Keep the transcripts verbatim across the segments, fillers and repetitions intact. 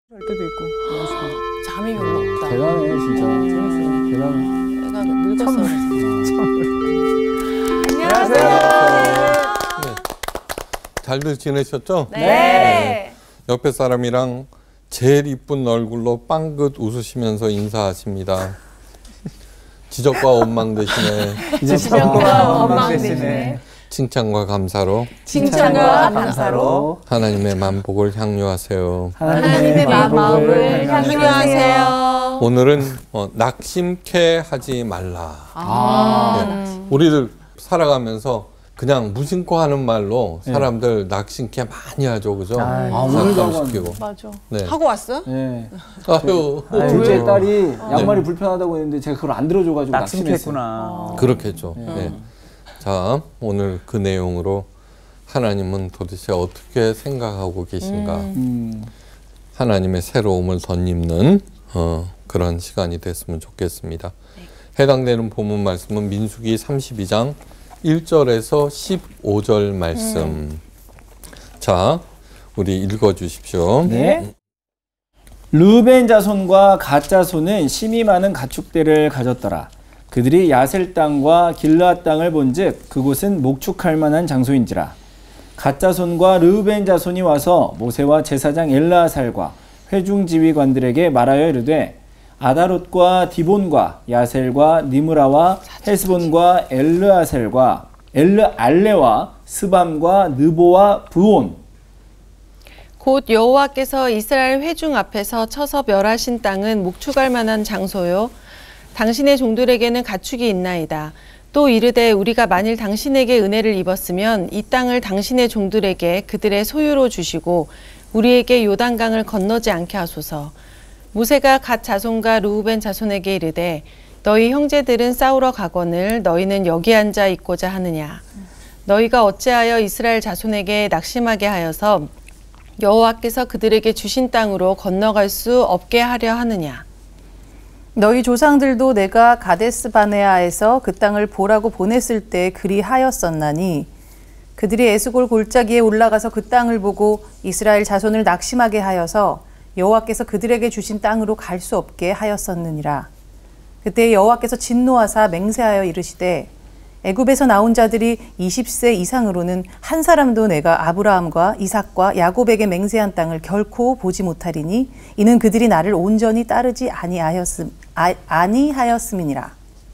할 때도 있고. 잠이 별로 없다. 대단해 진짜. 재밌어요. 대단해. 내가 늙었어. 안녕하세요. 네. 잘들 지내셨죠? 네. 네. 옆에 사람이랑 제일 이쁜 얼굴로 빵긋 웃으시면서 인사하십니다. 지적과 원망 대신에 지적과 원망 대신에 칭찬과 감사로 칭찬과 감사로 하나님의 만복을 향유하세요. 하나님의 마음을 향유하세요. 오늘은 어, 낙심케 하지 말라. 아. 네. 우리들 살아가면서 그냥 무심코 하는 말로 사람들 네. 낙심케 많이 하죠, 그죠? 아, 오늘도 시키고. 맞아. 네. 하고 왔어? 네. 아유, 아, 둘째 딸이 양말이 불편하다고 했는데 제가 그걸 안 들어줘가지고 낙심했구나. 낙심했어요. 그렇겠죠. 네. 네. 자, 오늘 그 내용으로 하나님은 도대체 어떻게 생각하고 계신가? 음. 하나님의 새로움을 덧입는 어, 그런 시간이 됐으면 좋겠습니다. 네. 해당되는 본문 말씀은 민수기 삼십이 장 일 절에서 십오 절 말씀. 음. 자, 우리 읽어주십시오. 네. 르우벤 자손과 갓 자손은 심히 많은 가축대를 가졌더라. 그들이 야셀 땅과 길르앗 땅을 본즉 그곳은 목축할 만한 장소인지라. 갓 자손과 르우벤 자손이 와서 모세와 제사장 엘르아살과 회중 지휘관들에게 말하여 이르되 아다롯과 디본과 야셀과 니므라와 헤스본과 엘르아셀과 엘르알레와 스밤과 느보와 브온 곧 여호와께서 이스라엘 회중 앞에서 쳐서 멸하신 땅은 목축할 만한 장소요. 당신의 종들에게는 가축이 있나이다. 또 이르되 우리가 만일 당신에게 은혜를 입었으면 이 땅을 당신의 종들에게 그들의 소유로 주시고 우리에게 요단강을 건너지 않게 하소서. 모세가 갓 자손과 르우벤 자손에게 이르되 너희 형제들은 싸우러 가거늘 너희는 여기 앉아 있고자 하느냐. 너희가 어찌하여 이스라엘 자손에게 낙심하게 하여서 여호와께서 그들에게 주신 땅으로 건너갈 수 없게 하려 하느냐. 너희 조상들도 내가 가데스 바네아에서 그 땅을 보라고 보냈을 때 그리하였었나니 그들이 에스골 골짜기에 올라가서 그 땅을 보고 이스라엘 자손을 낙심하게 하여서 여호와께서 그들에게 주신 땅으로 갈 수 없게 하였었느니라. 그때 여호와께서 진노하사 맹세하여 이르시되 애굽에서 나온 자들이 이십 세 이상으로는 한 사람도 내가 아브라함과 이삭과 야곱에게 맹세한 땅을 결코 보지 못하리니 이는 그들이 나를 온전히 따르지 아니하였음, 아, 아니하였음이니라.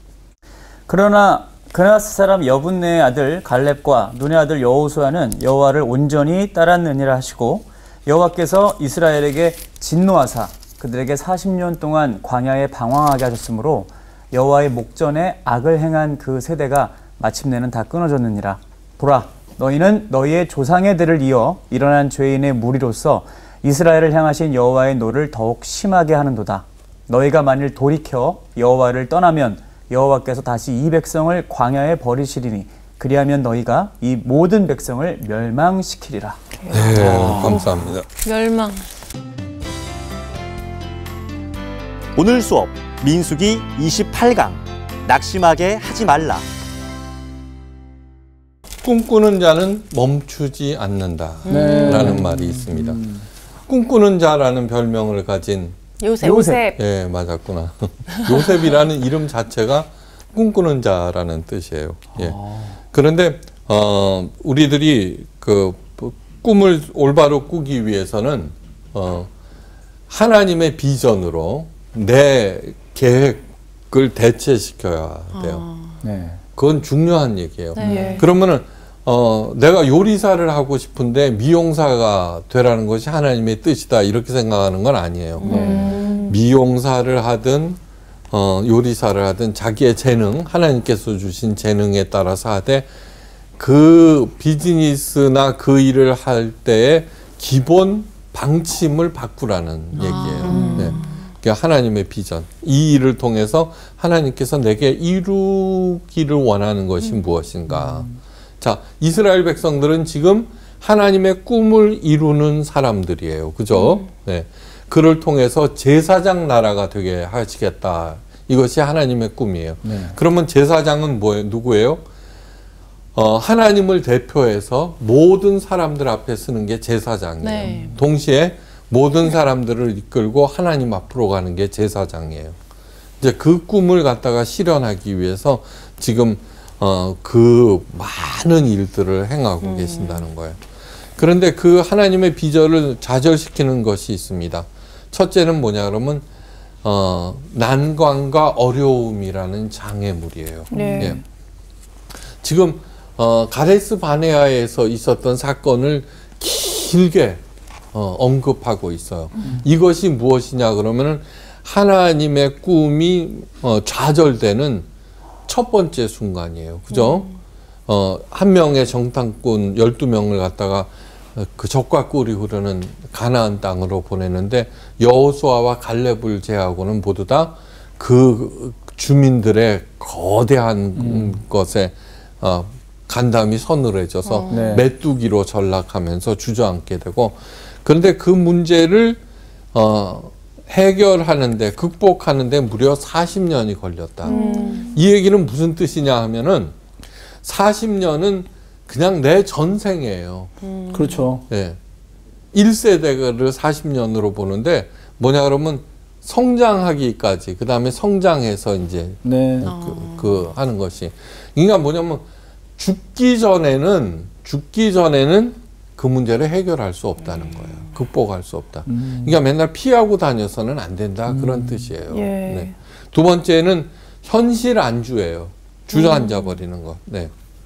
그러나 그나스 사람 여분네의 아들 갈렙과 눈의 아들 여호수아는 여호와를 온전히 따랐느니라 하시고 여호와께서 이스라엘에게 진노하사 그들에게 사십 년 동안 광야에 방황하게 하셨으므로 여호와의 목전에 악을 행한 그 세대가 마침내는 다 끊어졌느니라. 보라, 너희는 너희의 조상의 대를 이어 일어난 죄인의 무리로서 이스라엘을 향하신 여호와의 노를 더욱 심하게 하는도다. 너희가 만일 돌이켜 여호와를 떠나면 여호와께서 다시 이 백성을 광야에 버리시리니 그리하면 너희가 이 모든 백성을 멸망시키리라. 네, 감사합니다. 멸망. 오늘 수업 민수기 이십팔 강 낙심하게 하지 말라. 꿈꾸는 자는 멈추지 않는다 네. 라는 말이 있습니다. 꿈꾸는 자라는 별명을 가진 요셉. 요셉. 예, 맞았구나. 요셉이라는 이름 자체가 꿈꾸는 자라는 뜻이에요. 예. 그런데 어, 우리들이 그 꿈을 올바로 꾸기 위해서는 어, 하나님의 비전으로 내 계획을 대체시켜야 돼요. 네. 그건 중요한 얘기예요. 네. 그러면은 어, 내가 요리사를 하고 싶은데 미용사가 되라는 것이 하나님의 뜻이다 이렇게 생각하는 건 아니에요. 음. 미용사를 하든 어, 요리사를 하든 자기의 재능, 하나님께서 주신 재능에 따라서 하되 그 비즈니스나 그 일을 할 때의 기본 방침을 바꾸라는 얘기예요. 네. 그러니까 하나님의 비전. 이 일을 통해서 하나님께서 내게 이루기를 원하는 것이 음. 무엇인가. 음. 자, 이스라엘 백성들은 지금 하나님의 꿈을 이루는 사람들이에요. 그죠? 음. 네. 그를 통해서 제사장 나라가 되게 하시겠다. 이것이 하나님의 꿈이에요. 네. 그러면 제사장은 뭐예요? 누구예요? 어, 하나님을 대표해서 모든 사람들 앞에 쓰는 게 제사장이에요. 네. 동시에 모든 사람들을 이끌고 하나님 앞으로 가는 게 제사장이에요. 이제 그 꿈을 갖다가 실현하기 위해서 지금 어, 그 많은 일들을 행하고 음. 계신다는 거예요. 그런데 그 하나님의 비전을 좌절시키는 것이 있습니다. 첫째는 뭐냐 그러면 어, 난관과 어려움이라는 장애물이에요. 네. 예. 지금 어, 가데스 바네아에서 있었던 사건을 길게 어, 언급하고 있어요. 음. 이것이 무엇이냐 그러면은 하나님의 꿈이 어, 좌절되는 첫 번째 순간이에요. 그죠? 음. 어, 한 명의 정탐꾼 열두 명을 갖다가 그 적과 꿀이 흐르는 가나안 땅으로 보내는데 여호수아와 갈렙을 제하고는 모두 다 그 주민들의 거대한 음. 것에 어, 간담이 서늘해져서 어. 네. 메뚜기로 전락하면서 주저앉게 되고, 그런데 그 문제를 어, 해결하는데 극복하는데 무려 사십 년이 걸렸다. 음. 이 얘기는 무슨 뜻이냐 하면은 사십 년은 그냥 내 전생이에요. 음. 그렇죠. 네. 일 세대를 사십 년으로 보는데 뭐냐 그러면 성장하기까지, 그 다음에 성장해서 이제 네. 그, 그 하는 것이. 그러니까 뭐냐면 죽기 전에는 죽기 전에는 그 문제를 해결할 수 없다는 거예요. 극복할 수 없다. 음. 그러니까 맨날 피하고 다녀서는 안 된다. 음. 그런 뜻이에요. 예. 네. 두 번째는 현실 안주예요. 주저앉아 버리는 것. 네.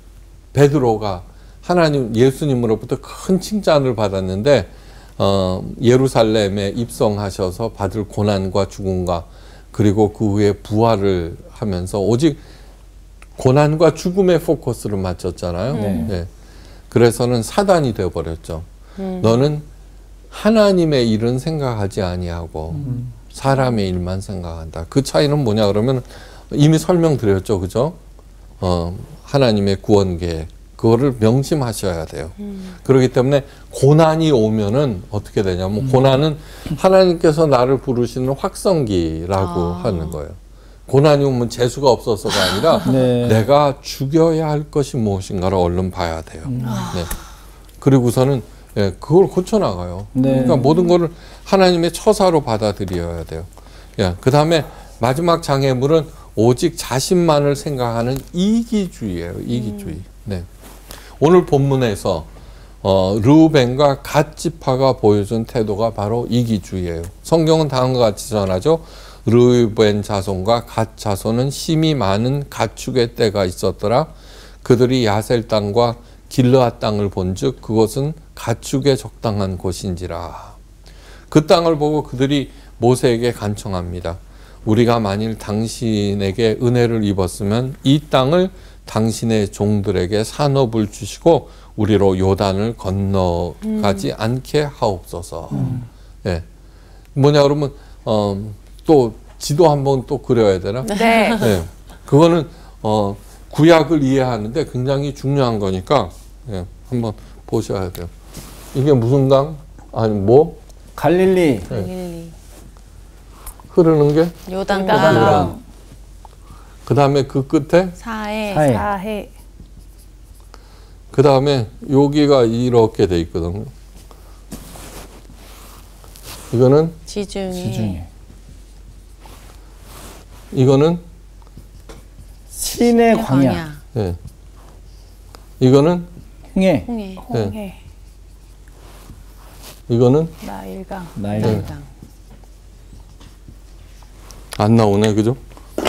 베드로가 하나님 예수님으로부터 큰 칭찬을 받았는데 어, 예루살렘에 입성하셔서 받을 고난과 죽음과 그리고 그 후에 부활을 하면서 오직 고난과 죽음의 포커스를 맞췄잖아요. 네. 네. 그래서는 사단이 되어버렸죠. 음. 너는 하나님의 일은 생각하지 아니하고 음. 사람의 일만 생각한다. 그 차이는 뭐냐 그러면 이미 설명드렸죠. 그죠? 어, 하나님의 구원 계획. 그거를 명심하셔야 돼요. 음. 그렇기 때문에 고난이 오면은 어떻게 되냐면 음. 고난은 하나님께서 나를 부르시는 확성기라고 아. 하는 거예요. 고난이 오면 재수가 없어서가 아니라 네. 내가 죽여야 할 것이 무엇인가를 얼른 봐야 돼요. 음. 네. 그리고서는 네, 그걸 고쳐나가요. 네. 그러니까 모든 거를 하나님의 처사로 받아들여야 돼요. 예, 그 다음에 마지막 장애물은 오직 자신만을 생각하는 이기주의예요. 이기주의. 음. 네. 오늘 본문에서 어, 르우벤과 갓 지파가 보여준 태도가 바로 이기주의예요. 성경은 다음과 같이 전하죠. 르우벤 자손과 갓 자손은 심히 많은 가축의 떼가 있었더라. 그들이 야셀 땅과 길르앗 땅을 본즉 그것은 가축에 적당한 곳인지라. 그 땅을 보고 그들이 모세에게 간청합니다. 우리가 만일 당신에게 은혜를 입었으면 이 땅을 당신의 종들에게 산업을 주시고 우리로 요단을 건너가지 음. 않게 하옵소서. 음. 예. 뭐냐 그러면 어, 또 지도 한번 또 그려야 되나? 네. 예. 그거는 어, 구약을 이해하는데 굉장히 중요한 거니까 예. 한번 보셔야 돼요. 이게 무슨 강? 아니 뭐? 갈릴리. 갈릴리. 예. 흐르는 게? 요단강. 요단. 그 다음에 그 끝에 사해. 사해. 사해. 그 다음에 여기가 이렇게 돼 있거든요. 이거는 지중해. 지중해. 이거는 신의 광야. 네. 이거는 홍해. 홍해. 홍해. 네. 이거는 나일강. 나일강. 네. 안 나오네, 그죠?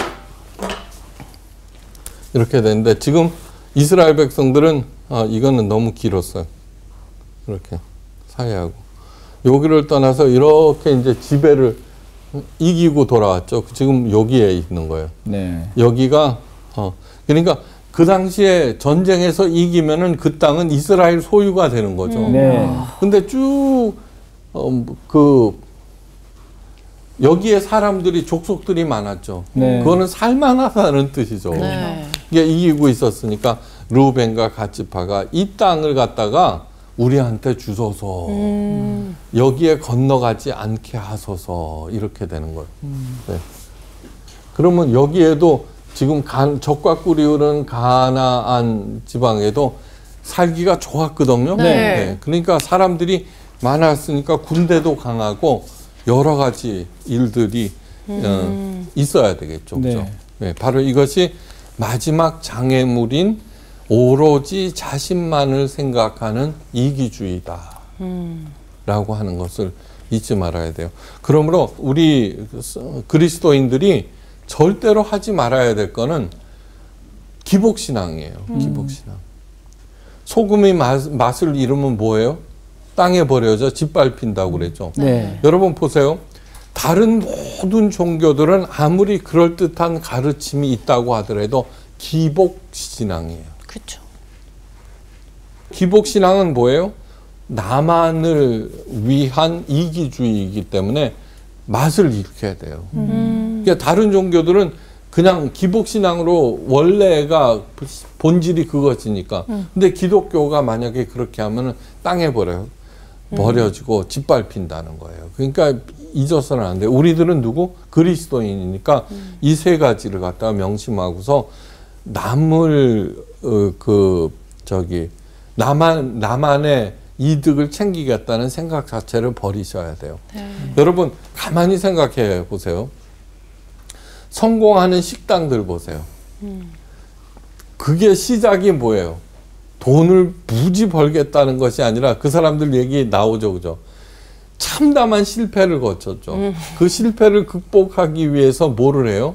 이렇게 되는데 지금 이스라엘 백성들은 아, 이거는 너무 길었어요. 이렇게 사해하고 여기를 떠나서 이렇게 이제 지배를 이기고 돌아왔죠. 지금 여기에 있는 거예요. 네. 여기가 어 그러니까 그 당시에 전쟁에서 이기면은 그 땅은 이스라엘 소유가 되는 거죠. 음. 네. 근데 쭉 어, 그 여기에 사람들이 족속들이 많았죠. 네. 그거는 살만하다는 뜻이죠. 네. 이게 이기고 있었으니까 르우벤과 갓 지파가 이 땅을 갖다가 우리한테 주소서 음. 여기에 건너가지 않게 하소서 이렇게 되는 거예요. 음. 네. 그러면 여기에도 지금 간, 적과 꿀이 흐르는 가나안 지방에도 살기가 좋았거든요. 네. 네. 그러니까 사람들이 많았으니까 군대도 강하고 여러 가지 일들이 음. 어, 있어야 되겠죠. 네. 그죠? 네, 바로 이것이 마지막 장애물인 오로지 자신만을 생각하는 이기주의다. 음. 라고 하는 것을 잊지 말아야 돼요. 그러므로 우리 그리스도인들이 절대로 하지 말아야 될 거는 기복신앙이에요. 음. 기복신앙. 소금이 맛, 맛을 잃으면 뭐예요? 땅에 버려져 짓밟힌다고 그랬죠. 네. 여러분 보세요. 다른 모든 종교들은 아무리 그럴듯한 가르침이 있다고 하더라도 기복신앙이에요. 그렇죠. 기복신앙은 뭐예요? 나만을 위한 이기주의이기 때문에 맛을 일으켜야 돼요. 음. 그러니까 다른 종교들은 그냥 기복신앙으로 원래가 본질이 그것이니까. 음. 근데 기독교가 만약에 그렇게 하면 땅에 버려, 버려지고 짓밟힌다는 거예요. 그러니까 잊어서는 안 돼요. 우리들은 누구? 그리스도인이니까 음. 이 세 가지를 갖다가 명심하고서 남을 어, 그 저기 나만 나만의 이득을 챙기겠다는 생각 자체를 버리셔야 돼요. 네. 여러분 가만히 생각해 보세요. 성공하는 식당들 보세요. 음. 그게 시작이 뭐예요? 돈을 무지 벌겠다는 것이 아니라 그 사람들 얘기 나오죠, 그죠? 참담한 실패를 거쳤죠. 음. 그 실패를 극복하기 위해서 뭐를 해요?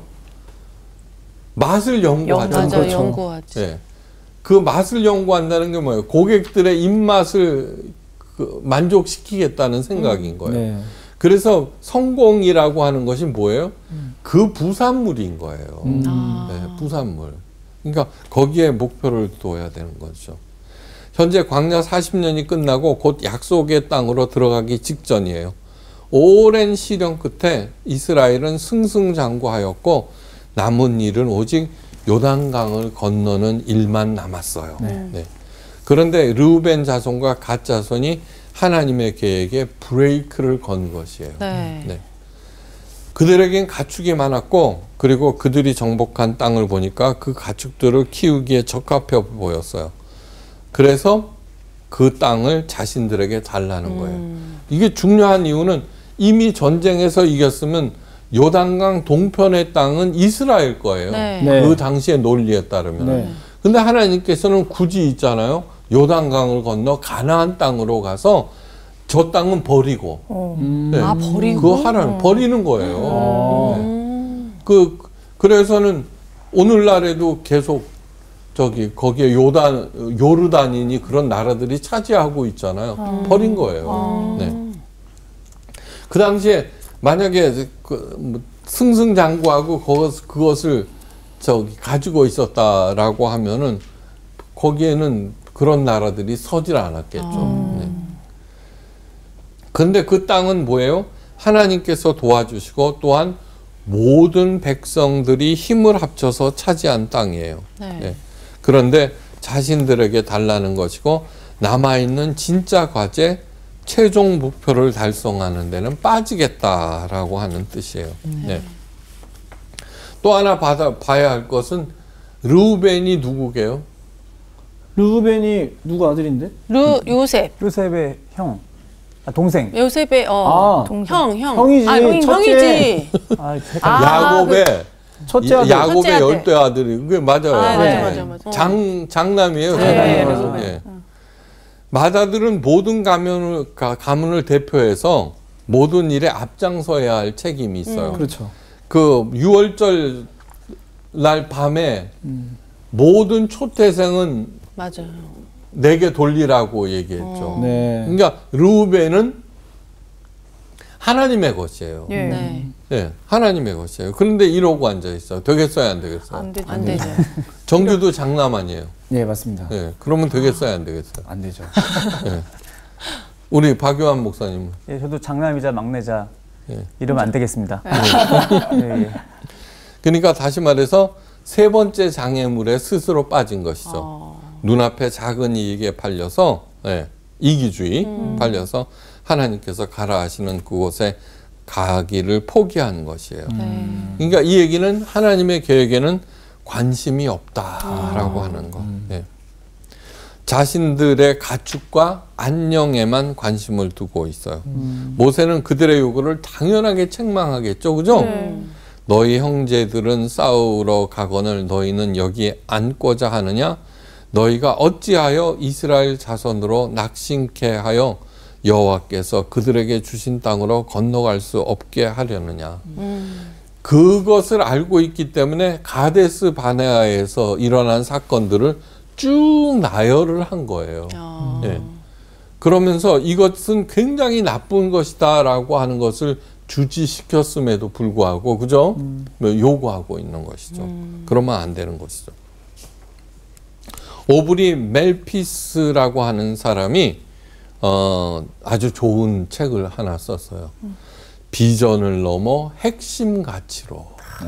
맛을 연구하죠. 맞아, 그렇죠. 연구하지. 예. 그 맛을 연구한다는 게 뭐예요? 고객들의 입맛을 그 만족시키겠다는 생각인 거예요. 네. 그래서 성공이라고 하는 것이 뭐예요? 그 부산물인 거예요. 음. 아. 네, 부산물. 그러니까 거기에 목표를 둬야 되는 거죠. 현재 광야 사십 년이 끝나고 곧 약속의 땅으로 들어가기 직전이에요. 오랜 시련 끝에 이스라엘은 승승장구하였고 남은 일은 오직 요단강을 건너는 일만 남았어요. 네. 네. 그런데 르우벤 자손과 갓 자손이 하나님의 계획에 브레이크를 건 것이에요. 네. 네. 그들에겐 가축이 많았고 그리고 그들이 정복한 땅을 보니까 그 가축들을 키우기에 적합해 보였어요. 그래서 그 땅을 자신들에게 달라는 거예요. 음. 이게 중요한 이유는 이미 전쟁에서 이겼으면 요단강 동편의 땅은 이스라엘 거예요. 네. 네. 그 당시의 논리에 따르면. 네. 근데 하나님께서는 굳이 있잖아요. 요단강을 건너 가나안 땅으로 가서 저 땅은 버리고 어. 음. 네. 아, 버리고? 그거 하라는 버리는 거예요. 어. 네. 음. 그 그래서는 오늘날에도 계속 저기 거기에 요단 요르단이니 그런 나라들이 차지하고 있잖아요. 버린 거예요. 네. 그 당시에 만약에 그 뭐 승승장구하고 그것, 그것을 저기 가지고 있었다라고 하면은 거기에는 그런 나라들이 서질 않았겠죠. 네. 근데 그 땅은 뭐예요? 하나님께서 도와주시고 또한 모든 백성들이 힘을 합쳐서 차지한 땅이에요. 네. 네. 그런데 자신들에게 달라는 것이고 남아있는 진짜 과제, 최종 목표를 달성하는 데는 빠지겠다라고 하는 뜻이에요. 네. 또 하나 받아, 봐야 할 것은 르우벤이 누구게요? 르우벤이 누구 아들인데? 루 요셉. 요셉의 형, 아, 동생. 요셉의 어. 아, 형, 형. 형이지, 아, 형, 첫째. 형이지. 아, 아, 야곱의 첫째 아들. 야곱의 첫째 아들. 열대 아들이 그게 맞아요. 아, 맞아, 네. 맞아, 맞아. 장 장남이에요. 네, 장남. 그래서. 예. 마다들은 모든 가문을 가, 가문을 대표해서 모든 일에 앞장서야 할 책임이 있어요. 그렇죠. 그 유월절 날 밤에 음. 모든 초태생은 맞아요. 내게 돌리라고 얘기했죠. 네. 그러니까 르우벤은 하나님의 것이에요. 예. 네. 네, 하나님의 것이에요. 그런데 이러고 앉아 있어요. 되겠어요, 안 되겠어요? 안 되죠. 안 되죠. 정규도 장남 아니에요. 네, 맞습니다. 네, 그러면 되겠어요, 안 되겠어요? 안 되죠. 네. 우리 박요한 목사님. 예, 저도 장남이자 막내자 예. 이러면 안 되겠습니다. 예, 예. 그러니까 다시 말해서 세 번째 장애물에 스스로 빠진 것이죠. 어. 눈앞에 작은 이익에 팔려서 예, 이기주의 음. 팔려서 하나님께서 가라 하시는 그곳에 가기를 포기한 것이에요. 네. 그러니까 이 얘기는 하나님의 계획에는 관심이 없다라고 음. 하는 거. 예. 자신들의 가축과 안녕에만 관심을 두고 있어요. 음. 모세는 그들의 요구를 당연하게 책망하겠죠. 그죠? 음. 너희 형제들은 싸우러 가거늘 너희는 여기 앉고자 하느냐? 너희가 어찌하여 이스라엘 자손으로 낙심케 하여 여호와께서 그들에게 주신 땅으로 건너갈 수 없게 하려느냐. 음. 그것을 알고 있기 때문에 가데스 바네아에서 일어난 사건들을 쭉 나열을 한 거예요. 아. 예. 그러면서 이것은 굉장히 나쁜 것이다 라고 하는 것을 주지시켰음에도 불구하고, 그죠? 음. 요구하고 있는 것이죠. 음. 그러면 안 되는 것이죠. 오브리 멜피스라고 하는 사람이 어, 아주 좋은 책을 하나 썼어요. 음. 비전을 넘어 핵심 가치로.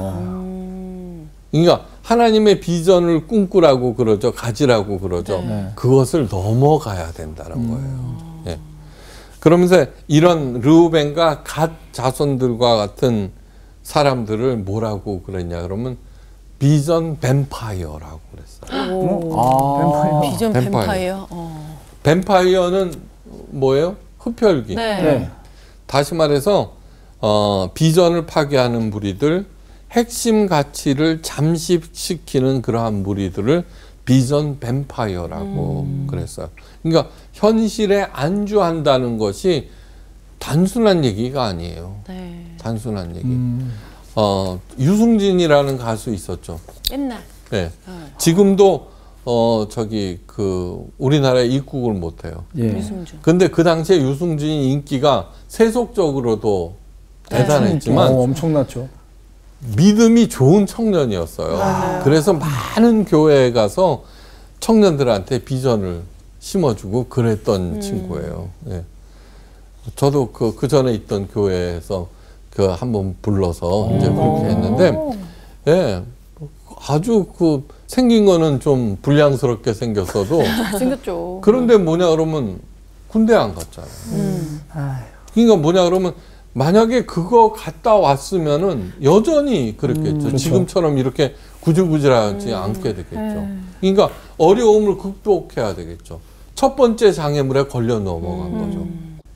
음. 그러니까 하나님의 비전을 꿈꾸라고 그러죠. 가지라고 그러죠. 네. 그것을 넘어가야 된다는 음. 거예요. 예. 그러면서 이런 르우벤과 갓 자손들과 같은 사람들을 뭐라고 그랬냐 그러면 비전 뱀파이어라고 그랬어요. 오. 아. 비전 뱀파이어. 뱀파이어. 어. 뱀파이어는 뭐예요? 흡혈귀. 네. 네. 다시 말해서 어, 비전을 파괴하는 무리들, 핵심 가치를 잠식시키는 그러한 무리들을 비전 뱀파이어라고 음. 그랬어요. 그러니까 현실에 안주한다는 것이 단순한 얘기가 아니에요. 네. 단순한 얘기. 음. 어, 유승진이라는 가수 있었죠. 옛날. 네. 어. 지금도 어 저기 그 우리나라에 입국을 못해요. 예. 유승준. 근데 그 당시에 유승준이 인기가 세속적으로도 네. 대단했지만 어, 엄청났죠. 믿음이 좋은 청년이었어요. 맞아요. 그래서 많은 교회에 가서 청년들한테 비전을 심어주고 그랬던 음. 친구예요. 예. 저도 그, 그 전에 있던 교회에서 그 한번 불러서 이제 그렇게 했는데, 예. 아주 그 생긴 거는 좀 불량스럽게 생겼어도 생겼죠. 그런데 뭐냐 그러면 군대 안 갔잖아요. 음. 그러니까 뭐냐 그러면 만약에 그거 갔다 왔으면은 여전히 그랬겠죠. 음, 그렇죠. 지금처럼 이렇게 구질구질하지 음. 않게 되겠죠. 음. 그러니까 어려움을 극복해야 되겠죠. 첫 번째 장애물에 걸려 넘어간 음. 거죠.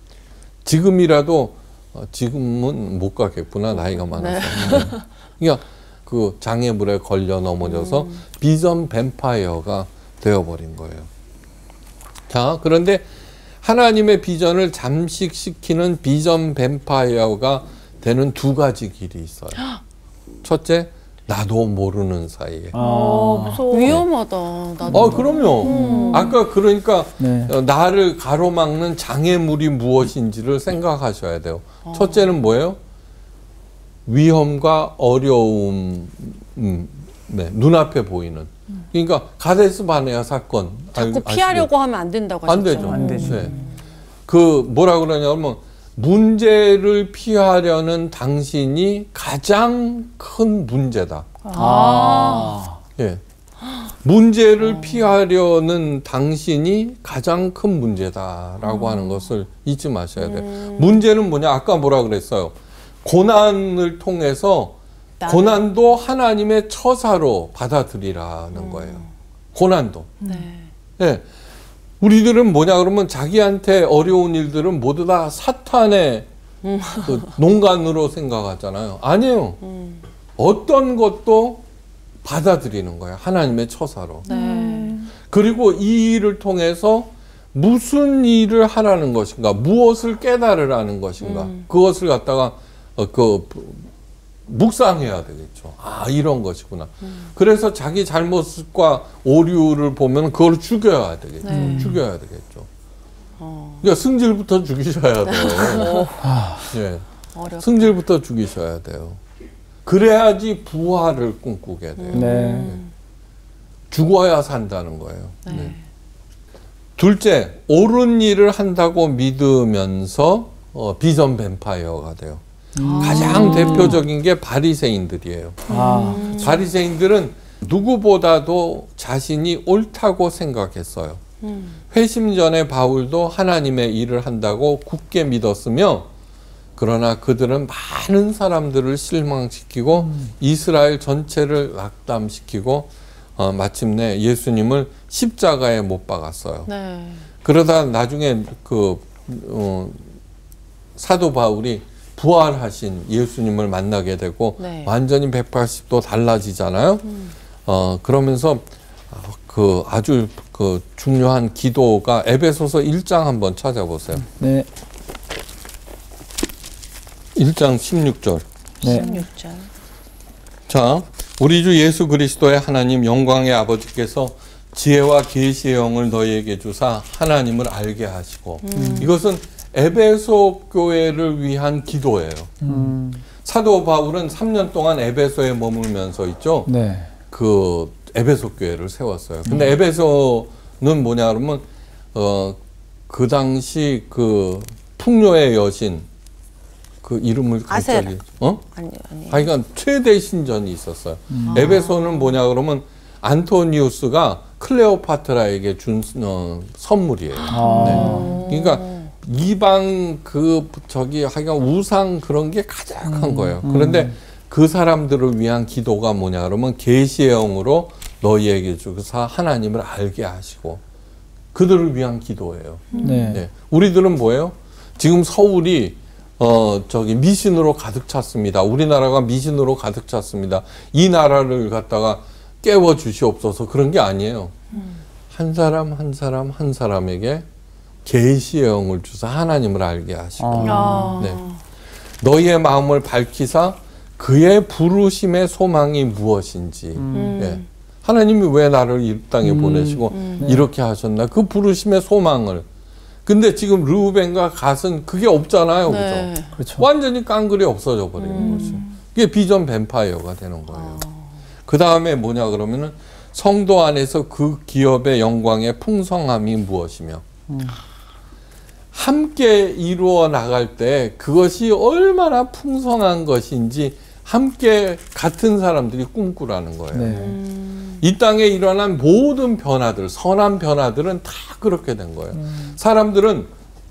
지금이라도 어, 지금은 못 가겠구나 나이가 많아서. 네. 그러니까 그 장애물에 걸려 넘어져서 음. 비전 뱀파이어가 되어버린 거예요. 자, 그런데 하나님의 비전을 잠식시키는 비전 뱀파이어가 되는 두 가지 길이 있어요. 첫째, 나도 모르는 사이에. 아, 무서워. 위험하다. 나도. 어, 그럼요. 음. 아까 그러니까 네. 나를 가로막는 장애물이 무엇인지를 생각하셔야 돼요. 어. 첫째는 뭐예요? 위험과 어려움, 음, 네, 눈앞에 보이는. 그러니까 가데스 바네아 사건. 자꾸 아, 피하려고 아시죠? 하면 안 된다고 하셨죠. 안 되죠. 안 되죠. 네. 그 뭐라 그러냐면 문제를 피하려는 당신이 가장 큰 문제다. 아. 예. 문제를 아. 피하려는 당신이 가장 큰 문제다라고 아. 하는 것을 잊지 마셔야 돼요. 음. 문제는 뭐냐? 아까 뭐라 그랬어요? 고난을 통해서 나는... 고난도 하나님의 처사로 받아들이라는 음. 거예요. 고난도. 네. 네. 우리들은 뭐냐 그러면 자기한테 어려운 일들은 모두 다 사탄의 음. 그 농간으로 생각하잖아요. 아니에요. 음. 어떤 것도 받아들이는 거예요. 하나님의 처사로. 네. 그리고 이 일을 통해서 무슨 일을 하라는 것인가, 무엇을 깨달으라는 것인가, 음. 그것을 갖다가 어, 그 묵상해야 되겠죠. 아, 이런 것이구나. 음. 그래서 자기 잘못과 오류를 보면 그걸 죽여야 되겠죠. 네. 죽여야 되겠죠. 어. 그러니까 승질부터 죽이셔야 돼요. 예. 어렵다. 승질부터 죽이셔야 돼요. 그래야지 부활을 꿈꾸게 돼요. 음. 네. 죽어야 산다는 거예요. 네. 네. 둘째, 옳은 일을 한다고 믿으면서 어, 비전 뱀파이어가 돼요. 아. 가장 대표적인 게 바리새인들이에요. 아, 음. 바리새인들은 누구보다도 자신이 옳다고 생각했어요. 음. 회심 전에 바울도 하나님의 일을 한다고 굳게 믿었으며, 그러나 그들은 많은 사람들을 실망시키고 음. 이스라엘 전체를 낙담시키고 어, 마침내 예수님을 십자가에 못 박았어요. 네. 그러다 나중에 그 어, 사도 바울이 부활하신 예수님을 만나게 되고 네. 완전히 백팔십 도 달라지잖아요. 음. 어, 그러면서 그 아주 그 중요한 기도가 에베소서 일 장 한번 찾아보세요. 네. 일 장 십육 절. 네. 십육 절. 자, 우리 주 예수 그리스도의 하나님 영광의 아버지께서 지혜와 계시의 영을 너희에게 주사 하나님을 알게 하시고 음. 이것은 에베소 교회를 위한 기도예요. 음. 사도 바울은 삼 년 동안 에베소에 머물면서 있죠. 네. 그 에베소 교회를 세웠어요. 근데 음. 에베소는 뭐냐 그러면 어, 그 당시 그 풍요의 여신 그 이름을 갑자기 어? 아니 아니. 아, 그러니까 최대 신전이 있었어요. 음. 에베소는 뭐냐 그러면 안토니우스가 클레오파트라에게 준 어, 선물이에요. 아. 네. 그러니까 이방 그 저기 하여간 우상 그런 게 가득한 음. 거예요. 그런데 음. 그 사람들을 위한 기도가 뭐냐 그러면 계시의 영으로 너희에게 주사 하나님을 알게 하시고 그들을 위한 기도예요. 네. 네. 우리들은 뭐예요? 지금 서울이 어 저기 미신으로 가득 찼습니다. 우리나라가 미신으로 가득 찼습니다. 이 나라를 갖다가 깨워 주시옵소서 그런 게 아니에요. 음. 한 사람 한 사람 한 사람에게 계시의 영을 주사 하나님을 알게 하시고 아. 네. 너희의 마음을 밝히사 그의 부르심의 소망이 무엇인지 음. 네. 하나님이 왜 나를 이 땅에 음. 보내시고 음. 이렇게 하셨나 그 부르심의 소망을 근데 지금 르우벤과 갓은 그게 없잖아요. 네. 그죠? 그렇죠. 완전히 깡그리 없어져 버리는 음. 거죠. 그게 비전 뱀파이어가 되는 거예요. 아. 그 다음에 뭐냐 그러면은 성도 안에서 그 기업의 영광의 풍성함이 무엇이며 음. 함께 이루어 나갈 때 그것이 얼마나 풍성한 것인지 함께 같은 사람들이 꿈꾸라는 거예요. 네. 음. 이 땅에 일어난 모든 변화들, 선한 변화들은 다 그렇게 된 거예요. 음. 사람들은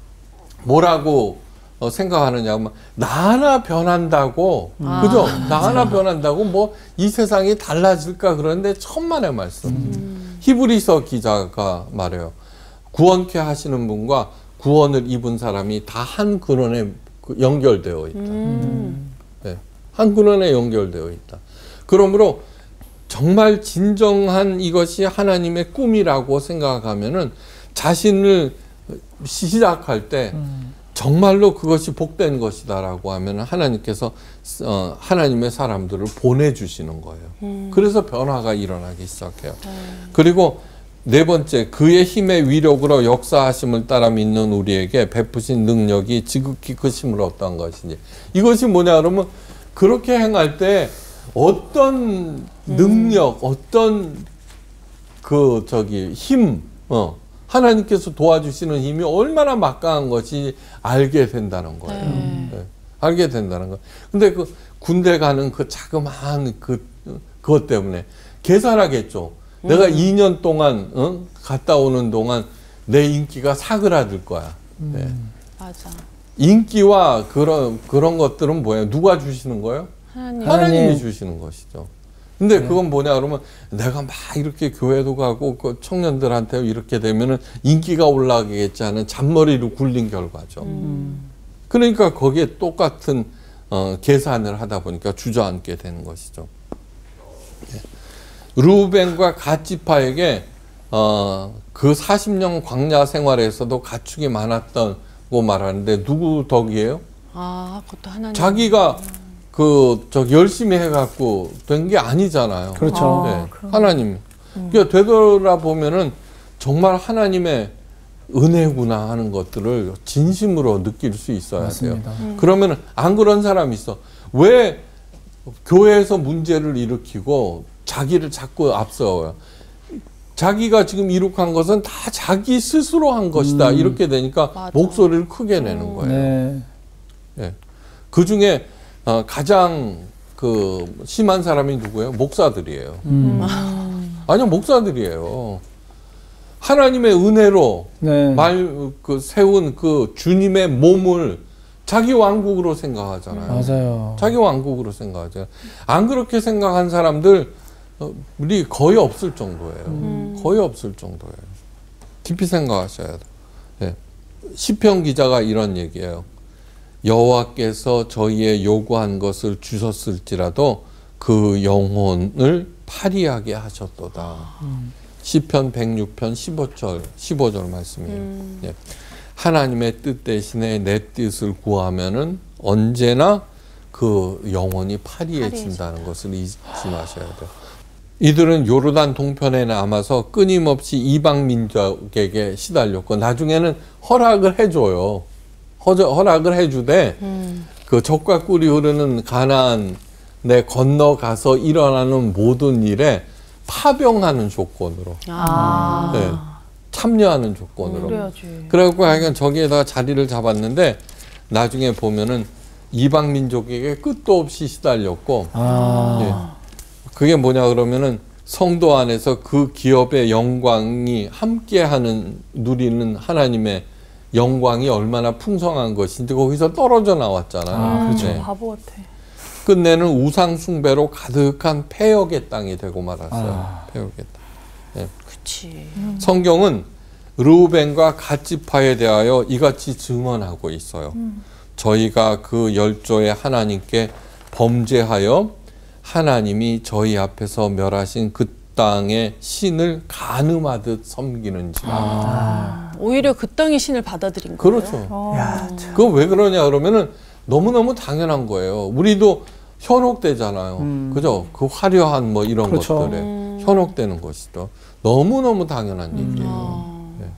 뭐라고 어, 생각하느냐 하면 나 하나 변한다고 아, 그죠? 나 하나 변한다고 뭐 이 세상이 달라질까 그러는데 천만의 말씀. 음. 히브리서 기자가 말해요. 구원케 하시는 분과 구원을 입은 사람이 다 한 근원에 연결되어 있다. 음. 네, 한 근원에 연결되어 있다. 그러므로 정말 진정한 이것이 하나님의 꿈이라고 생각하면은 자신을 시작할 때 음. 정말로 그것이 복된 것이다라고 하면 하나님께서 어, 하나님의 사람들을 보내주시는 거예요. 음. 그래서 변화가 일어나기 시작해요. 음. 그리고 네 번째, 그의 힘의 위력으로 역사하심을 따라 믿는 우리에게 베푸신 능력이 지극히 크심을 어떠한 것이니. 이것이 뭐냐 그러면 그렇게 행할 때 어떤 능력, 음. 어떤 그 저기 힘, 어, 하나님께서 도와주시는 힘이 얼마나 막강한 것이 알게 된다는 거예요. 네. 네. 알게 된다는 거. 근데 그 군대 가는 그 자그마한 그 그것 때문에 계산하겠죠. 음. 내가 이 년 동안 어? 갔다 오는 동안 내 인기가 사그라들 거야. 음. 네. 맞아. 인기와 그런 그런 것들은 뭐예요? 누가 주시는 거예요? 하나님. 하나님이 하나님. 주시는 것이죠. 근데 네. 그건 뭐냐 그러면 내가 막 이렇게 교회도 가고 그 청년들한테 이렇게 되면은 인기가 올라가겠지 하는 잔머리로 굴린 결과죠. 음. 그러니까 거기에 똑같은 어, 계산을 하다 보니까 주저앉게 되는 것이죠. 네. 루벤과 갓 지파에게 어, 그 사십 년 광야 생활에서도 가축이 많았다고 말하는데 누구 덕이에요? 아, 그것도 하나님. 자기가 그, 저, 열심히 해갖고 된 게 아니잖아요. 그렇죠. 네. 아, 그럼. 하나님. 그러니까 되돌아보면은 정말 하나님의 은혜구나 하는 것들을 진심으로 느낄 수 있어야 맞습니다. 돼요. 그러면 안 그런 사람이 있어. 왜 교회에서 문제를 일으키고 자기를 자꾸 앞서요. 자기가 지금 이룩한 것은 다 자기 스스로 한 것이다. 음. 이렇게 되니까 맞아. 목소리를 크게 내는 거예요. 네. 예. 그 중에 어, 가장 그 심한 사람이 누구예요? 목사들이에요. 음. 아니요, 목사들이에요. 하나님의 은혜로 네. 말 그 세운 그 주님의 몸을 자기 왕국으로 생각하잖아요. 맞아요. 자기 왕국으로 생각하잖아요. 안 그렇게 생각한 사람들 어, 우리 거의 없을 정도예요. 음. 거의 없을 정도예요. 깊이 생각하셔야 돼요. 예. 시편 기자가 이런 얘기예요. 여호와께서 저희의 요구한 것을 주셨을지라도 그 영혼을 파리하게 하셨도다. 음. 시편 백육 편 십오 절, 십오 절 말씀이에요. 음. 예. 하나님의 뜻 대신에 내 뜻을 구하면은 언제나 그 영혼이 파리해진다는 것을 잊지 마셔야 돼요. 이들은 요르단 동편에 남아서 끊임없이 이방 민족에게 시달렸고 나중에는 허락을 해줘요. 허저, 허락을 해주되 음. 그 젖과 꿀이 흐르는 가나안에 건너가서 일어나는 모든 일에 파병하는 조건으로 아. 네, 참여하는 조건으로 그래야지. 그래갖고 하여간 저기에다가 자리를 잡았는데 나중에 보면은 이방 민족에게 끝도 없이 시달렸고 아. 예. 그게 뭐냐 그러면은 성도 안에서 그 기업의 영광이 함께하는 누리는 하나님의 영광이 얼마나 풍성한 것인지 거기서 떨어져 나왔잖아요. 아, 그렇죠. 네. 바보 같아. 끝내는 우상 숭배로 가득한 폐역의 땅이 되고 말았어요. 아. 폐역의 땅. 네. 그치. 음. 성경은 르우벤과 갓지파에 대하여 이같이 증언하고 있어요. 음. 저희가 그 열조의 하나님께 범죄하여 하나님이 저희 앞에서 멸하신 그 땅의 신을 간음하듯 섬기는지라. 아. 오히려 그 땅의 신을 받아들인 거예요. 그렇죠. 어. 그거 왜 그러냐 그러면은 너무너무 당연한 거예요. 우리도 현혹되잖아요. 음. 그죠? 그 화려한 뭐 이런 그렇죠. 것들에 음. 현혹되는 것이죠. 너무너무 당연한 음. 얘기예요. 아. 네.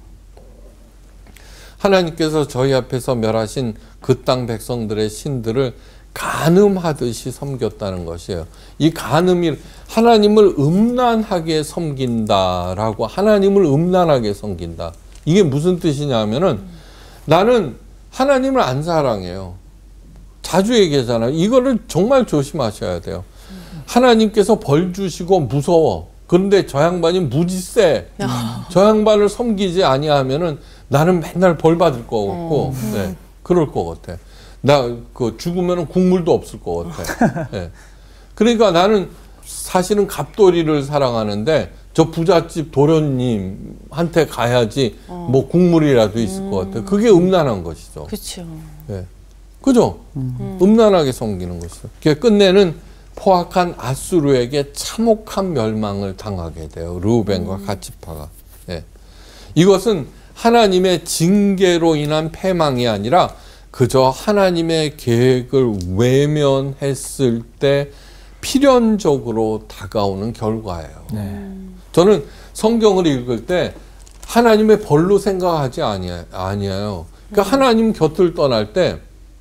하나님께서 저희 앞에서 멸하신 그 땅 백성들의 신들을 간음하듯이 섬겼다는 것이에요. 이 간음이 하나님을 음란하게 섬긴다라고 하나님을 음란하게 섬긴다. 이게 무슨 뜻이냐면은 음. 나는 하나님을 안 사랑해요. 자주 얘기하잖아요. 이거를 정말 조심하셔야 돼요. 음. 하나님께서 벌 주시고 무서워. 그런데 저 양반이 무지 세. 음. 저 양반을 섬기지 아니하면은 나는 맨날 벌 받을 것 같고, 음. 네, 그럴 것 같아. 나 그 죽으면은 국물도 없을 것 같아. 네. 그러니까 나는 사실은 갑돌이를 사랑하는데 저 부잣집 도련님한테 가야지 어. 뭐 국물이라도 있을 음. 것 같아. 그게 음란한 것이죠. 그렇죠. 네. 그죠? 음. 음란하게 섬기는 것이죠. 그게 끝내는 포악한 아수르에게 참혹한 멸망을 당하게 돼요. 르우벤과 음. 갓지파가. 네. 이것은 하나님의 징계로 인한 패망이 아니라 그저 하나님의 계획을 외면했을 때 필연적으로 다가오는 결과예요. 네. 저는 성경을 읽을 때 하나님의 벌로 생각하지 아니에요. 그러니까 음. 하나님 곁을 떠날 때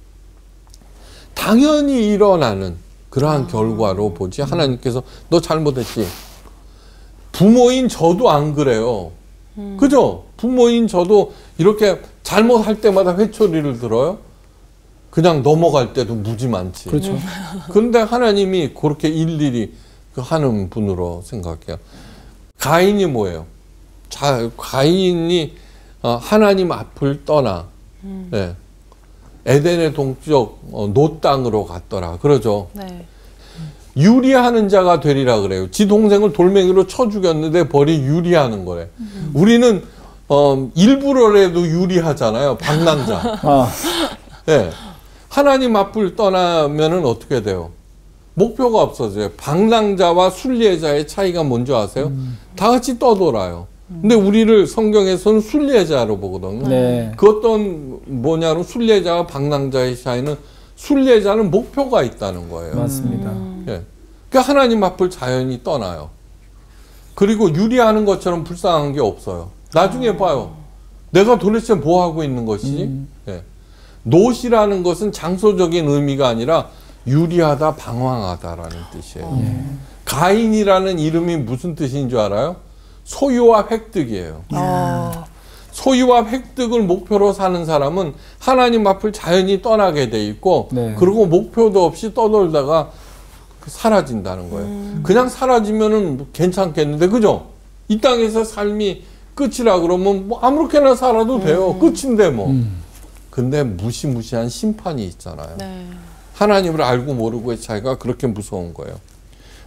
당연히 일어나는 그러한 아. 결과로 보지. 하나님께서 너 잘못했지. 부모인 저도 안 그래요. 음. 그죠? 부모인 저도 이렇게 잘못할 때마다 회초리를 들어요. 그냥 넘어갈 때도 무지 많지. 그렇죠. 그런데 하나님이 그렇게 일일이 하는 분으로 생각해요. 가인이 뭐예요? 자, 가인이 하나님 앞을 떠나 음. 네. 에덴의 동쪽 노 땅으로 갔더라. 그러죠. 네. 유리하는 자가 되리라 그래요. 지 동생을 돌멩이로 쳐 죽였는데 벌이 유리하는 거래. 음. 우리는 어, 일부러라도 유리하잖아요. 방랑자. 아. 네. 하나님 앞을 떠나면은 어떻게 돼요? 목표가 없어져요. 방랑자와 순례자의 차이가 뭔지 아세요? 음. 다 같이 떠돌아요. 근데 우리를 성경에서는 순례자로 보거든요. 네. 그 어떤 뭐냐면 순례자와 방랑자의 차이는 순례자는 목표가 있다는 거예요. 맞습니다. 음. 예. 그러니까 하나님 앞을 자연히 떠나요. 그리고 유리하는 것처럼 불쌍한 게 없어요. 나중에 봐요. 내가 도대체 뭐 하고 있는 것이지? 음. 예. 노시라는 것은 장소적인 의미가 아니라 유리하다, 방황하다라는 뜻이에요. 음. 가인이라는 이름이 무슨 뜻인 줄 알아요? 소유와 획득이에요. 아. 소유와 획득을 목표로 사는 사람은 하나님 앞을 자연히 떠나게 돼 있고 네. 그리고 목표도 없이 떠돌다가 사라진다는 거예요. 음. 그냥 사라지면은 괜찮겠는데 그죠? 이 땅에서 삶이 끝이라 그러면 뭐 아무렇게나 살아도 돼요. 음. 끝인데 뭐. 음. 근데 무시무시한 심판이 있잖아요. 네. 하나님을 알고 모르고의 차이가 그렇게 무서운 거예요.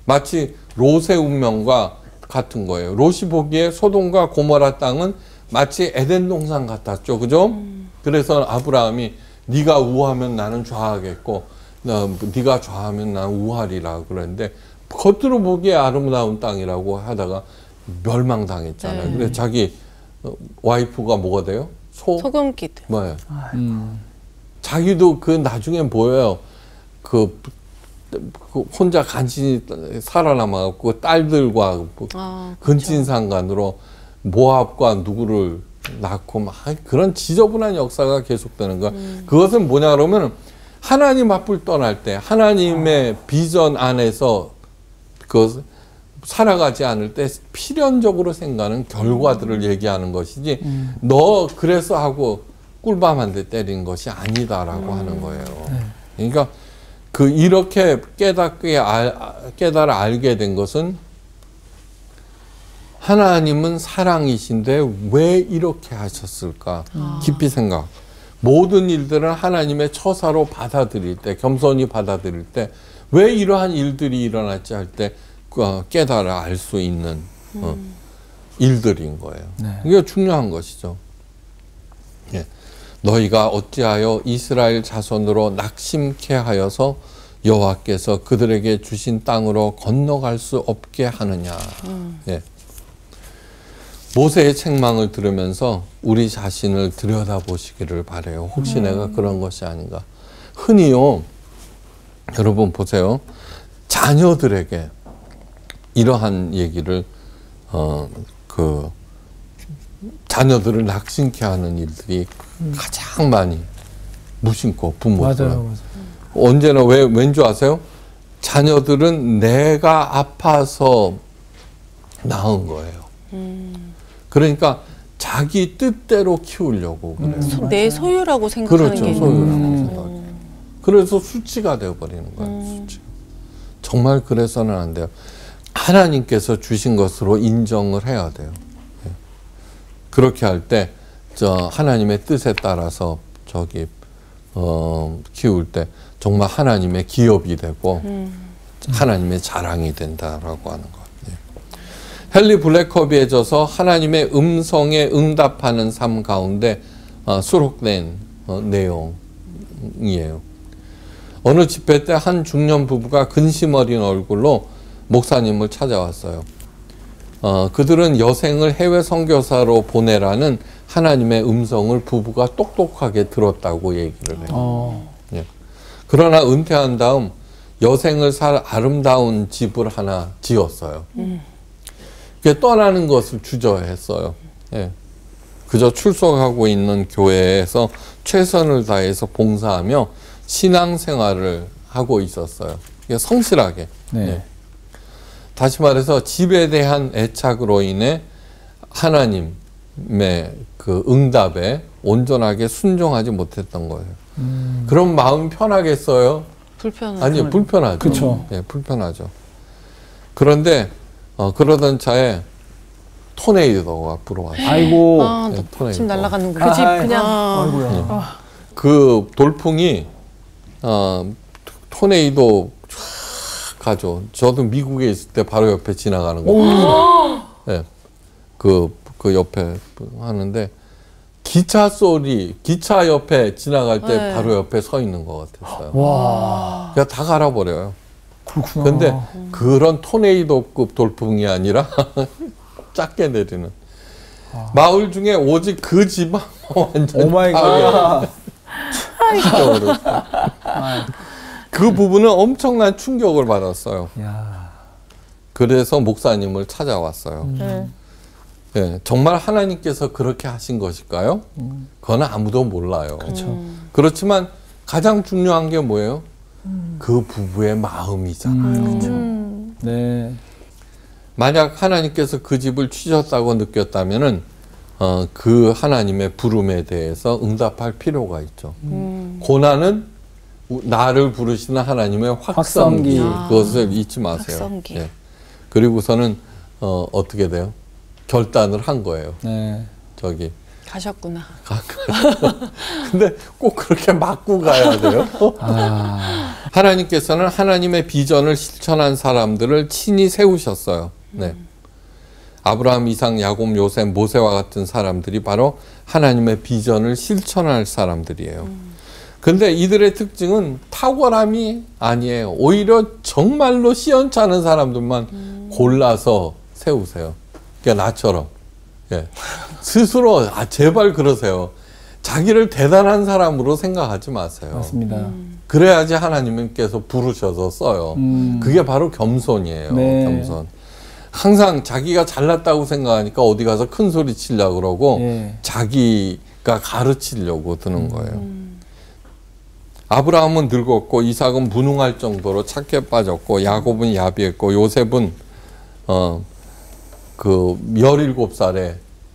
마치 롯의 운명과 같은 거예요. 롯이 보기에 소돔과 고모라 땅은 마치 에덴 동산 같았죠. 그죠? 음. 그래서 아브라함이 네가 우하면 나는 좌하겠고 나, 네가 좌하면 나는 우하리라 그랬는데 겉으로 보기에 아름다운 땅이라고 하다가 멸망당했잖아요. 네. 그래서 자기 와이프가 뭐가 돼요? 소? 소금기둥. 뭐예요? 음. 자기도 그 나중엔 보여요. 그, 그 혼자 간신히 살아남아갖고 딸들과 아, 근친상간으로 모압과 누구를 낳고 막 그런 지저분한 역사가 계속되는 거야. 음. 그것은 뭐냐 그러면 하나님 앞을 떠날 때 하나님의 비전 안에서 그 살아가지 않을 때 필연적으로 생각하는 결과들을 음. 얘기하는 것이지 음. 너 그래서 하고 꿀밤 한 대 때린 것이 아니다라고 음. 하는 거예요. 네. 그러니까 그 이렇게 깨닫게 알, 깨달아 알게 된 것은 하나님은 사랑이신데 왜 이렇게 하셨을까 아. 깊이 생각. 모든 일들은 하나님의 처사로 받아들일 때, 겸손히 받아들일 때 왜 이러한 일들이 일어났지 할 때 깨달아 알 수 있는 음. 어, 일들인 거예요. 네. 이게 중요한 것이죠. 예. 너희가 어찌하여 이스라엘 자손으로 낙심케 하여서 여호와께서 그들에게 주신 땅으로 건너갈 수 없게 하느냐. 음. 예. 모세의 책망을 들으면서 우리 자신을 들여다보시기를 바라요. 혹시 음. 내가 그런 것이 아닌가. 흔히요. 여러분 보세요. 자녀들에게 이러한 얘기를 어, 그 자녀들을 낙심케 하는 일들이 음. 가장 많이 무심코 부모들. 맞아요, 맞아요. 언제나 왜 왠지 아세요? 자녀들은 내가 아파서 낳은 거예요. 음. 그러니까 자기 뜻대로 키우려고 그래요. 음, 내 소유라고 생각하는 그렇죠, 게 소유라고 음. 생각해요. 그래서 수치가 되어버리는 거예요. 음. 수치. 정말 그래서는 안 돼요. 하나님께서 주신 것으로 인정을 해야 돼요. 네. 그렇게 할 때 저 하나님의 뜻에 따라서 저기 어, 키울 때 정말 하나님의 기업이 되고 음. 하나님의 자랑이 된다라고 하는 것. 네. 헨리 블랙커비에 져서 하나님의 음성에 응답하는 삶 가운데 어, 수록된 어, 내용이에요. 어느 집회 때 한 중년 부부가 근심 어린 얼굴로 목사님을 찾아왔어요. 어, 그들은 여생을 해외 선교사로 보내라는 하나님의 음성을 부부가 똑똑하게 들었다고 얘기를 해요. 어. 예. 그러나 은퇴한 다음 여생을 살 아름다운 집을 하나 지었어요. 음. 그게 떠나는 것을 주저했어요. 예. 그저 출석하고 있는 교회에서 최선을 다해서 봉사하며 신앙생활을 하고 있었어요. 성실하게. 네. 예. 다시 말해서 집에 대한 애착으로 인해 하나님의 그 응답에 온전하게 순종하지 못했던 거예요. 음. 그럼 마음 편하겠어요? 불편하죠. 아니요, 불편하죠. 그쵸. 예, 불편하죠. 그런데 어, 그러던 차에 토네이도가 불어왔어요. 아이고. 아, 예, 토네이도. 집 날아가는 거. 그 집 그냥. 아, 아이고야. 예. 그 돌풍이 어, 토네이도 쫙 가죠. 저도 미국에 있을 때 바로 옆에 지나가는 거. 예. 그, 그 옆에 하는데 기차 소리, 기차 옆에 지나갈 때 네. 바로 옆에 서 있는 것 같았어요. 와. 그냥 다 갈아버려요. 그렇구나. 근데 음. 그런 토네이도급 돌풍이 아니라 작게 내리는. 아. 마을 중에 오직 그 집만 완전 오마이갓. 그 부분은 엄청난 충격을 받았어요. 야. 그래서 목사님을 찾아왔어요. 음. 네, 정말 하나님께서 그렇게 하신 것일까요? 음. 그건 아무도 몰라요. 그렇죠. 음. 그렇지만 가장 중요한 게 뭐예요? 음. 그 부부의 마음이잖아요. 음. 음. 네. 만약 하나님께서 그 집을 취셨다고 느꼈다면은 어, 그 하나님의 부름에 대해서 응답할 필요가 있죠. 음. 고난은 나를 부르시는 하나님의 확성기, 확성기. 그것을 잊지 마세요. 확성기. 예. 그리고서는 어, 어떻게 돼요? 결단을 한 거예요. 네. 저기 가셨구나. 근데 꼭 그렇게 맞고 가야 돼요. 아. 하나님께서는 하나님의 비전을 실천한 사람들을 친히 세우셨어요. 네. 아브라함, 이삭, 야곱, 요셉, 모세와 같은 사람들이 바로 하나님의 비전을 실천할 사람들이에요. 근데 이들의 특징은 탁월함이 아니에요. 오히려 정말로 시원찮은 사람들만 음. 골라서 세우세요. 그러니까 나처럼. 예. 스스로 아 제발 그러세요. 자기를 대단한 사람으로 생각하지 마세요. 맞습니다. 음. 그래야지 하나님께서 부르셔서 써요. 음. 그게 바로 겸손이에요. 네. 겸손. 항상 자기가 잘났다고 생각하니까 어디 가서 큰 소리 치려고 그러고 예. 자기가 가르치려고 드는 음. 거예요. 아브라함은 늙었고 이삭은 무능할 정도로 착해 빠졌고 야곱은 야비했고 요셉은 어, 그 열일곱 살에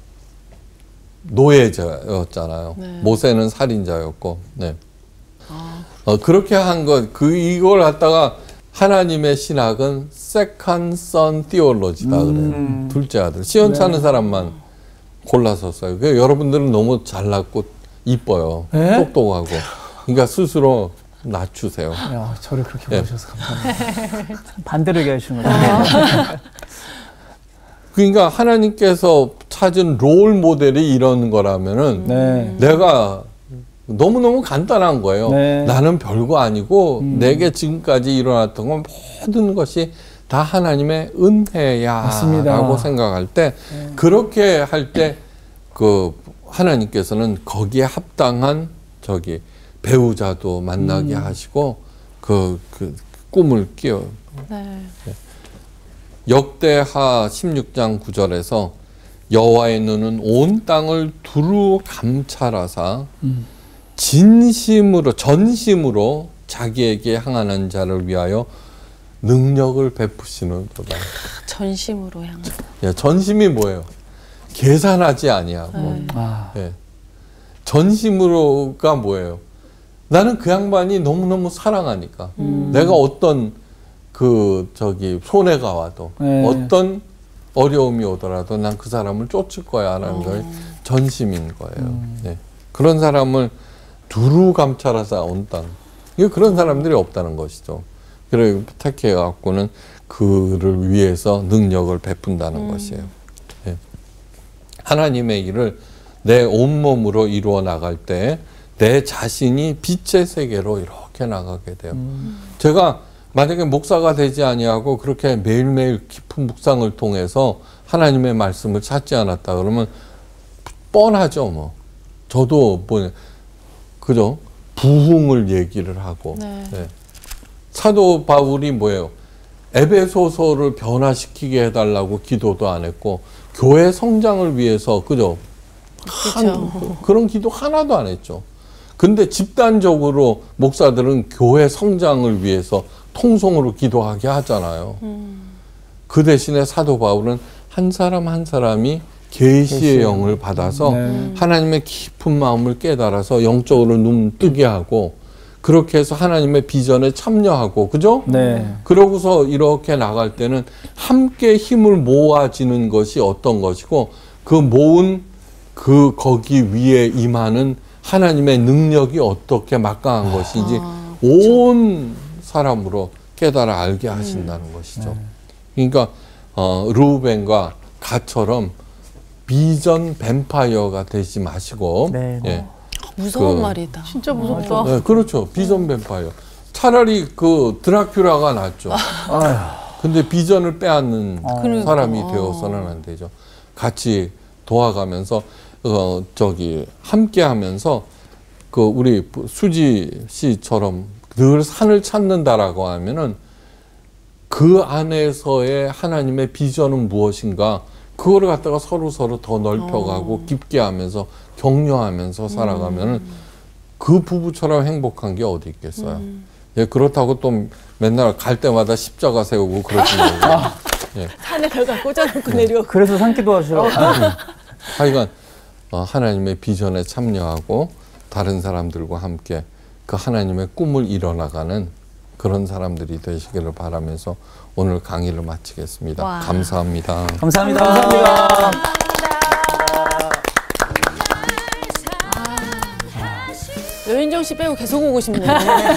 노예자였잖아요. 네. 모세는 살인자였고, 네. 어, 그렇게 한 것, 그, 이걸 갖다가 하나님의 신학은 second son theology다 음. 그래요. 둘째 아들. 시원찮은 네. 사람만 골라서 써요. 그러니까 여러분들은 너무 잘났고, 이뻐요. 네? 똑똑하고. 그러니까 스스로 낮추세요. 야, 저를 그렇게 예. 보셔서 감사합니다. 반대로 얘기하시는 거예요. 그러니까 하나님께서 찾은 롤 모델이 이런 거라면은 네. 내가 너무너무 간단한 거예요. 네. 나는 별거 아니고 음. 내게 지금까지 일어났던 건 모든 것이 다 하나님의 은혜야 맞습니다. 라고 생각할 때 네. 그렇게 할 때 그 하나님께서는 거기에 합당한 저기 배우자도 만나게 음. 하시고 그, 그 꿈을 끼워. 네. 역대하 십육 장 구 절에서 여호와의 눈은 온 땅을 두루 감찰하사 음. 진심으로 전심으로 자기에게 향하는 자를 위하여 능력을 베푸시는도다. 전심으로 향한. 예, 전심이 뭐예요? 계산하지 아니하고 네. 아. 예. 전심으로가 뭐예요? 나는 그 양반이 너무너무 사랑하니까 음. 내가 어떤 그 저기 손해가 와도 네. 어떤 어려움이 오더라도 난 그 사람을 쫓을 거야라는 걸 전심인 거예요. 음. 네. 그런 사람을 두루 감찰하사 온 땅. 이게 그런 사람들이 없다는 것이죠. 그래 택해 갖고는 그를 위해서 능력을 베푼다는 음. 것이에요. 네. 하나님의 일을 내 온몸으로 이루어 나갈 때 내 자신이 빛의 세계로 이렇게 나가게 돼요. 음. 제가 만약에 목사가 되지 아니하고 그렇게 매일매일 깊은 묵상을 통해서 하나님의 말씀을 찾지 않았다 그러면 뻔하죠, 뭐. 저도 뭐 그죠? 부흥을 얘기를 하고. 네. 네. 사도 바울이 뭐예요? 에베소서를 변화시키게 해달라고 기도도 안 했고 교회 성장을 위해서 그죠? 한, 그런 기도 하나도 안 했죠. 근데 집단적으로 목사들은 교회 성장을 위해서 통성으로 기도하게 하잖아요. 음. 그 대신에 사도 바울은 한 사람 한 사람이 계시의 영을 받아서 네. 하나님의 깊은 마음을 깨달아서 영적으로 눈 뜨게 하고 그렇게 해서 하나님의 비전에 참여하고 그죠? 네. 그러고서 이렇게 나갈 때는 함께 힘을 모아지는 것이 어떤 것이고 그 모은 그 거기 위에 임하는 하나님의 능력이 어떻게 막강한 것인지 아, 온 사람으로 깨달아 알게 하신다는 것이죠. 그러니까 어, 르우벤과 갓처럼 비전 뱀파이어가 되지 마시고 네, 네. 예. 무서운 그- 말이다. 진짜 무섭다. 네, 그렇죠. 비전 뱀파이어. 차라리 그 드라큘라가 낫죠. 아휴. 근데 비전을 빼앗는 그러니까. 사람이 되어서는 안 되죠. 같이 도와가면서 어 저기 함께 하면서 그 우리 수지 씨처럼 늘 산을 찾는다라고 하면은 그 안에서의 하나님의 비전은 무엇인가 그거를 갖다가 서로 서로 더 넓혀가고 깊게 하면서 격려하면서 살아가면은 그 부부처럼 행복한 게 어디 있겠어요. 예, 그렇다고 또 맨날 갈 때마다 십자가 세우고 그러지 말고. 예. 산에 들어가 꽂아놓고 내려오고. 그래서 산기도 하시라고. 하여간 어, 하나님의 비전에 참여하고 다른 사람들과 함께 그 하나님의 꿈을 이뤄나가는 그런 사람들이 되시기를 바라면서 오늘 강의를 마치겠습니다. 와. 감사합니다. 감사합니다. 감사합니다. 여인정 씨 빼고 계속 오고 싶네요.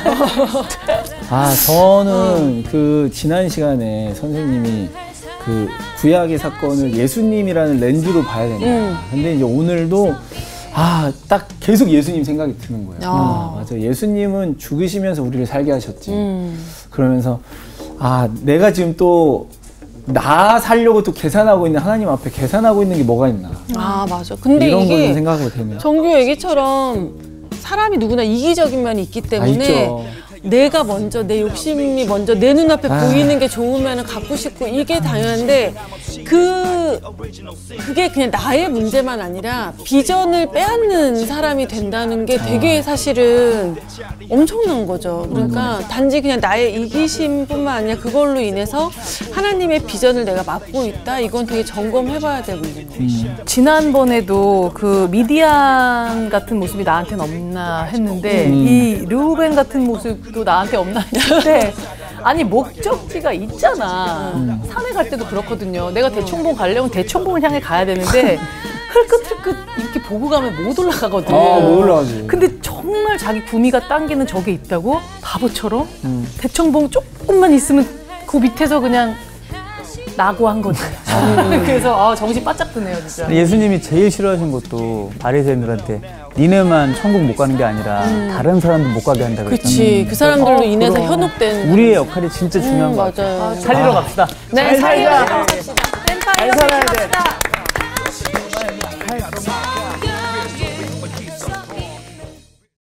아, 저는 그 지난 시간에 선생님이 그 구약의 사건을 예수님이라는 렌즈로 봐야 된다. 음. 근데 이제 오늘도 아, 딱 계속 예수님 생각이 드는 거예요. 아. 아, 맞아. 예수님은 죽으시면서 우리를 살게 하셨지. 음. 그러면서 아, 내가 지금 또 나 살려고 또 계산하고 있는 하나님 앞에 계산하고 있는 게 뭐가 있나. 아, 맞아. 근데 이런 이게 거는 생각하고 되네요. 정규 얘기처럼 사람이 누구나 이기적인 면이 있기 아, 때문에 있죠. 내가 먼저, 내 욕심이 먼저 내 눈앞에 아. 보이는 게 좋으면 갖고 싶고 이게 당연한데 그, 그게 그냥 나의 문제만 아니라 비전을 빼앗는 사람이 된다는 게 되게 사실은 엄청난 거죠. 그러니까 단지 그냥 나의 이기심뿐만 아니라 그걸로 인해서 하나님의 비전을 내가 막고 있다? 이건 되게 점검해봐야 될 문제인 거예요. 음. 지난번에도 그 미디안 같은 모습이 나한테는 없나 했는데 음. 이 르우벤 같은 모습도 나한테 없나 했는데 아니 목적지가 있잖아. 음. 산에 갈 때도 그렇거든요. 내가 대청봉 가려면 대청봉을 향해 가야 되는데 흘끗흘끗 이렇게 보고 가면 못 올라가거든. 아, 못 올라가지. 근데 정말 자기 구미가 당기는 저게 있다고? 바보처럼? 음. 대청봉 조금만 있으면 그 밑에서 그냥 나고 한 거지. 그래서 아, 정신 바짝 드네요, 진짜. 예수님이 제일 싫어하신 것도 바리새인들한테 니네만 천국 못 가는 게 아니라 다른 사람도 못 가게 한다 그랬잖아요. 그치. 그 사람들로 어, 인해서 그럼. 현혹된. 우리의 역할이 진짜 중요한 음, 것 같아요. 맞아요. 살리러 갑시다. 네, 잘 살자. 살리러 갑시다. 잘 살아야 돼.